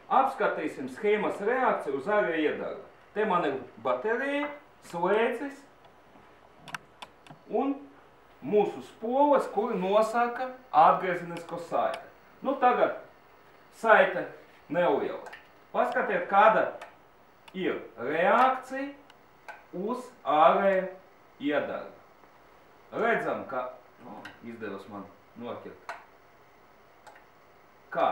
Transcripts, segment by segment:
apskatīsim schēmas reakciju uz ārēju iedarbu. Te man ir baterija, slēdzis un mūsu spoles, kuri nosaka atgriezenisko saiti. Nu, tagad saite neliela. Paskatiet, kāda ir reakcija uz ārēju iedarbu. Redzam, ka izdevas man noķert. Kā?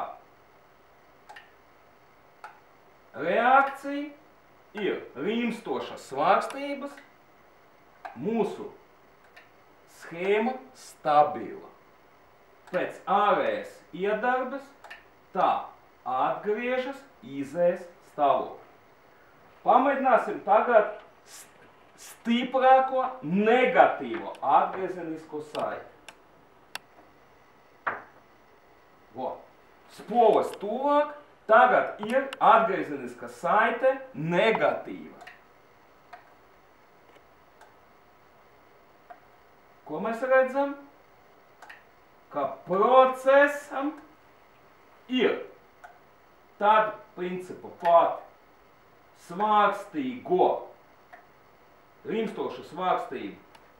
Reakcija ir rimstošas svārstības, mūsu schēma stabila. Pēc ārējas iedarbes tā atgriežas izējas stāvokļā. Pamēģināsim tagad stiprāko negatīvo atgriezenisko saiti. Spoles tuvāk, tagad ir atgriezeniska saite negatīva. Ko mēs redzam? Ka procesam ir tad principu pat svārstīgo, rimstošu svārstību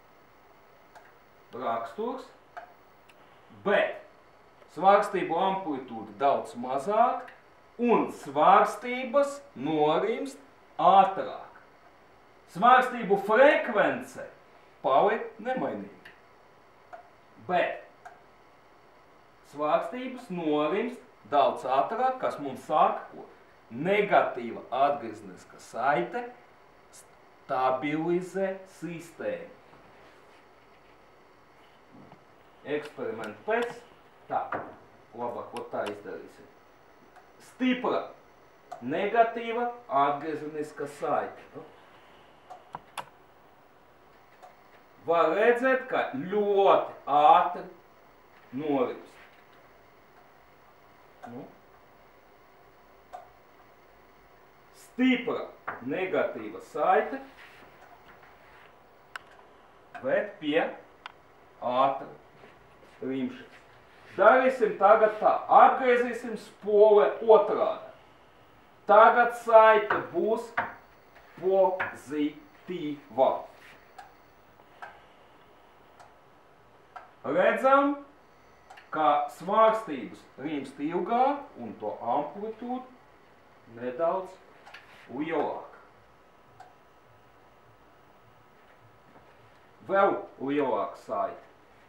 raksturs, bet svārstību amplitūda daudz mazāk un svārstības norimst ātrāk. Svārstību frekvence paliek nemainīga, bet svārstības norimst daudz ātrāk, kas mums saka, ko negatīva atgriezeniska saite stabilizē sistēmu. Eksperimentu pēc. Tā, labāk, tā izdarīsim. Stipra negatīva atgriezeniska saite. Var redzēt, ka ļoti ātri norimst. Stipra negatīva saite ved pie ātra rimšanas. Darīsim tagad tā. Atgriezīsim spole otrādi. Tagad saite būs pozitīva. Redzam, ka svārstības rimst ilgāk un to amplitūdu nedaudz lielāk. Vēl lielāka saite.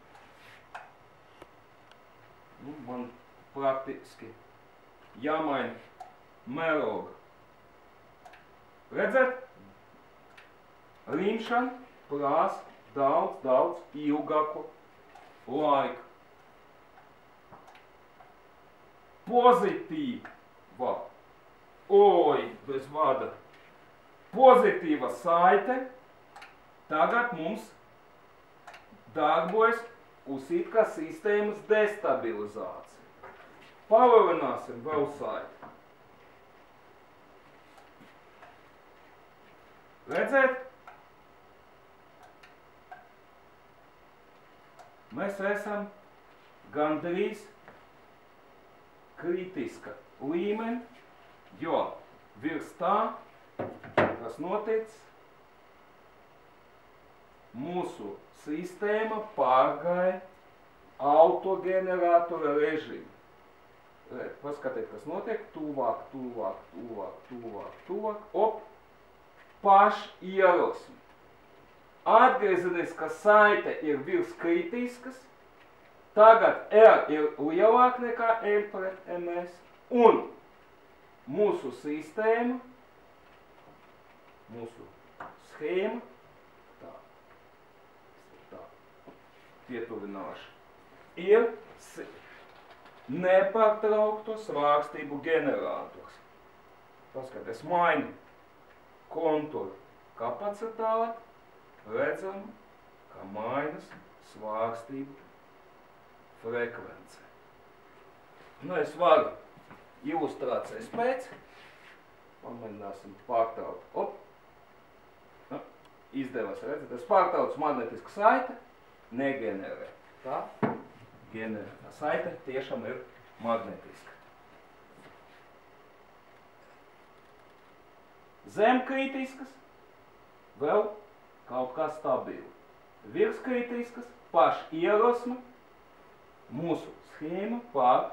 Man praktiski jāmaina mēroga. Redzat? Rimšana prasa daudz ilgāku laiku. Pozitīva. Bez vada. Pozitīva saite tagad mums darbojas uz it kā sistēmas destabilizāciju. Palielināsim vēl saiti. Redzēt? Mēs esam gandrīz kritiska līmeņa, jo virs tā, kas notic, mūsu sistēma pārgāja autoģenerātora režīmu. Paskatiet, kas notiek. Tuvāk. Op, paši ierosmi. Atgriezeniska saite ir virs kritiskas. Tagad R ir lielāk nekā L pret MS. Un mūsu sistēma, mūsu schēma, pietuvināšu, ir nepārtraukto svārstību ģenerators. Paskaties, mainu konturu kapacitāti, redzam, ka mainas svārstību frekvence. Es varu ilustrācijas pēc, pamēģināsim pārtraukt. Izdevās, redzat, es pārtraucu magnetisku saiti, negenerē. Tā generē. Tā saite tiešām ir magnetiska. zemkritiskas, vēl kaut kā stabila. Virskritiskas, paša ierosme, mūsu schēma pār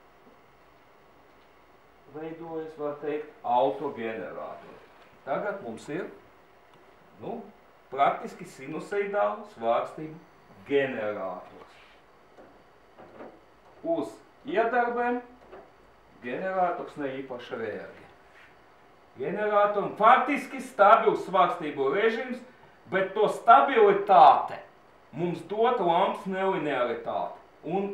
veidojas, var teikt, autogenerātori. Tagad mums ir, praktiski sinusoidālu svārstību generators. Uz iedarbēm generators ne īpaši reaģē. Generatoram faktiski stabils svārstību režims, bet to stabilitāte mums dota lampas nelinearitāte. Un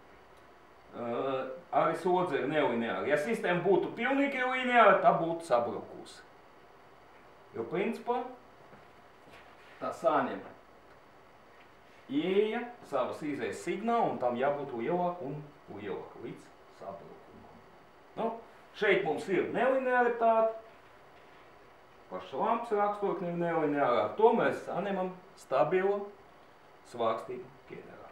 arī slodze ir nelineāra. Ja sistēma būtu pilnīgi lineāra, tā būtu sabrukusi. Jo principā tā saņem ieeja savas izējas signālu, un tam jābūt lielāk un lielāk līdz sabrukumam. Šeit mums ir nelinearitāte, paša lampas raksturkņa ir nelineārā. To mēs saņemam stabilu svārstību generātoru.